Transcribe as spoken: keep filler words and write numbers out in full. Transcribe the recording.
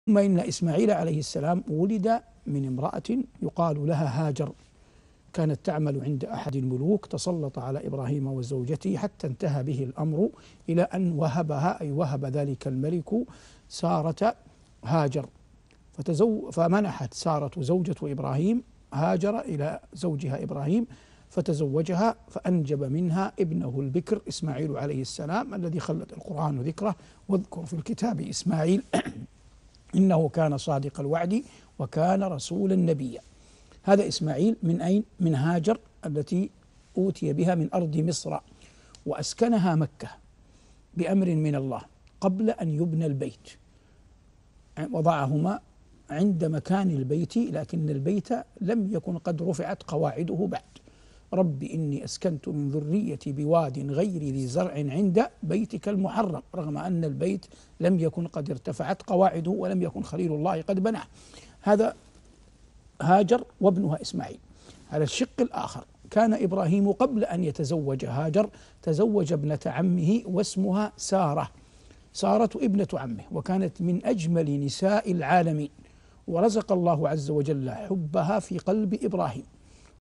ثم إن إسماعيل عليه السلام ولد من امرأة يقال لها هاجر، كانت تعمل عند أحد الملوك، تسلط على إبراهيم وزوجته حتى انتهى به الأمر إلى أن وهبها، أي وهب ذلك الملك سارة هاجر، فتزو فمنحت سارة زوجة إبراهيم هاجر إلى زوجها إبراهيم، فتزوجها فأنجب منها ابنه البكر إسماعيل عليه السلام الذي خلد القرآن ذكره: واذكر في الكتاب إسماعيل إنه كان صادق الوعد وكان رسولا نبيا. هذا إسماعيل من أين؟ من هاجر التي أوتي بها من أرض مصر، وأسكنها مكة بأمر من الله قبل أن يبنى البيت، وضعهما عند مكان البيت، لكن البيت لم يكن قد رفعت قواعده بعد. رب إني أسكنت من ذريتي بواد غير ذي زرع عند بيتك المحرم، رغم أن البيت لم يكن قد ارتفعت قواعده ولم يكن خليل الله قد بناه. هذا هاجر وابنها إسماعيل. على الشق الآخر كان إبراهيم قبل أن يتزوج هاجر تزوج ابنة عمه واسمها سارة، سارة ابنة عمه، وكانت من أجمل نساء العالمين، ورزق الله عز وجل حبها في قلب إبراهيم.